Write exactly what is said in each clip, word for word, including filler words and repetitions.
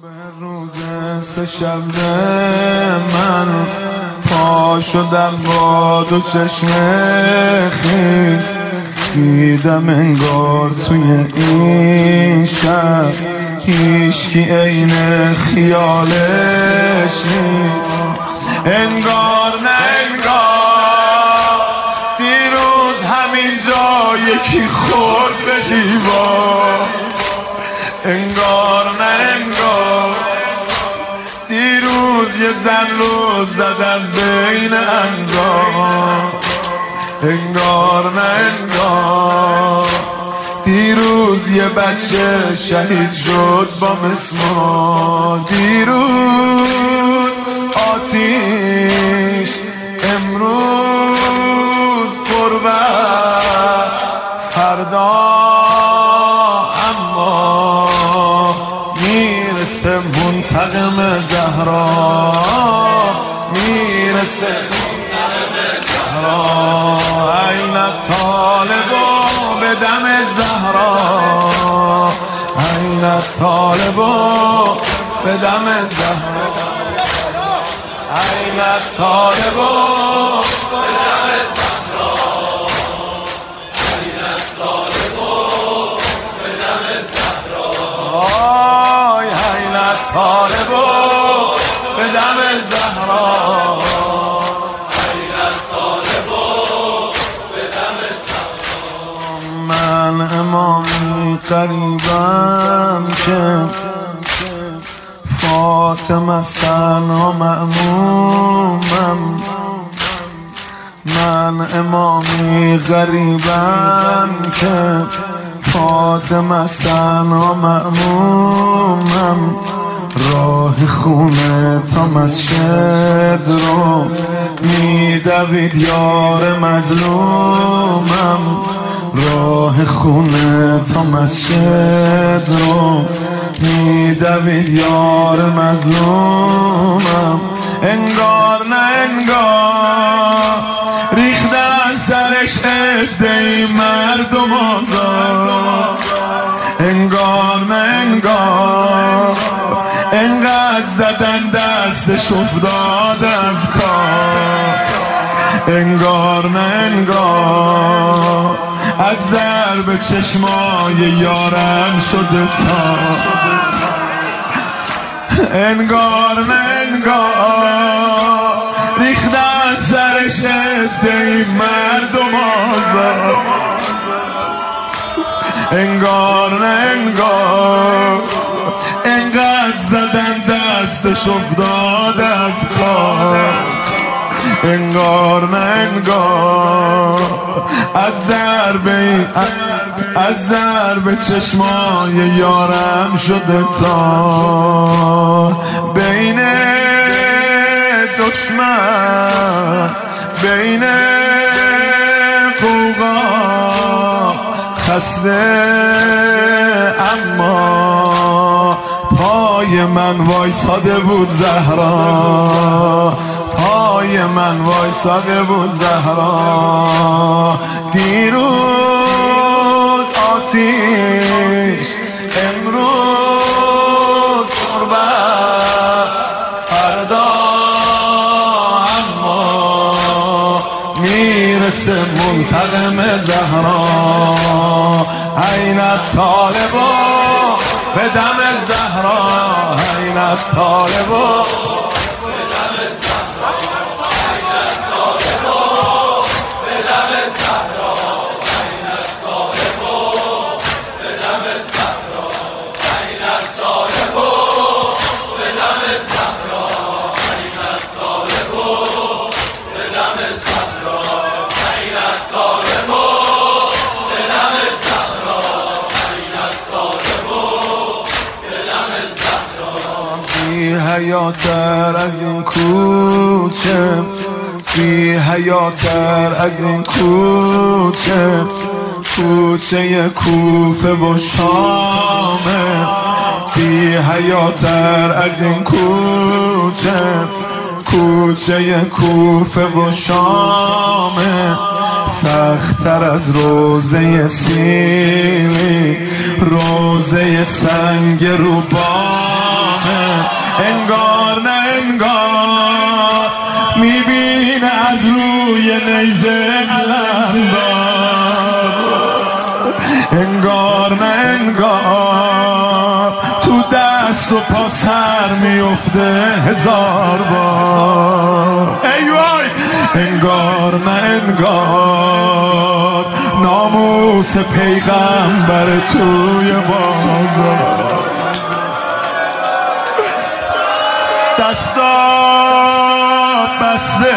صبح روز سه‌شنبه من پا شدم با دو چشم خیس، دیدم انگار توی این شب هیچکی عین خیالش نیست. انگار نه انگار دیروز همین جا یکی خورد به دیوار. انگار نه انگار دیروز یه زن رو زدن بین انگار. انگار نه انگار دیروز یه بچه شهید شد با مسمار. دیروز آتیش، امروز قربت، فردا اما میرسه منتقم زهرا، میرسه منتقم زهرا. این طالبا به دم زهرا، این طالبا به دم زهرا، این طالبا به دم زهرا، این طالبا به دم زهرا. آی این طالبا به دم زهرا، این طالبا به دم زهرا. من امامی قریبم که فاطمه است تنها مأمومم. من امامی غریبم که فاطمه است تنها مأمومم. راه خونه تا مسجد رو میدوید یار مظلومم. راه خونه تا مسجد رو میدوید یار مظلومم. انگار نه انگار ریختن سرش عده‌ای مردم آزاد. انگار نه انگار انقدر زدن دستش افتاد از کار. انگار نه انگار از ضرب چشمای یارم شده تا. انگار نه انگار ریختن سرش عده‌ای مردم آزاد. انگار نه انگار انقدر زدن دستش افتاد از کار. انگار نه انگار از ضرب از ضرب چشمای یارم شده تا. بین دشمن بین قوقا خسته، اما پای من وایساده بود زهرا، پای من وایساده بود زهرا. دیروز آتیش، امروز قربت، فردا اما میرسه منتقم زهرا. این طالبا به دم زهرا، این طالبا به دم زهرا، این طالبا به دم زهرا، این طالبا به دم زهرا، این طالبا به دم زهرا، این طالبا به دم زهرا، این طالبا به دم زهرا، این طالبا به دم زهرا. بی حیاتر از این کوچه، بی حیاتر از این کوچه، کوچه کوفه و شامه. بی حیاتر از این کوچه، کوچه کوفه و شامه. سخت‌تر از روزه سیمی، روزه سنگ رو بامه. یه نیزه قلمدار، انگار نه انگار تو دست و پا سر میفته هزار بار. ای وای انگار نه انگار ناموس پیغمبر توی بازار. دستا بسته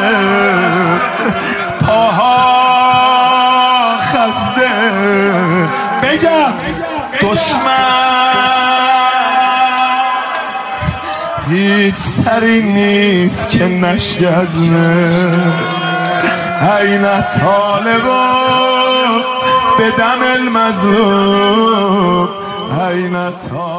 پاها خسته، بگم دشمن هیچ سری نیست که نشگزنه. این طالبا به دم المظلوم، این طالبا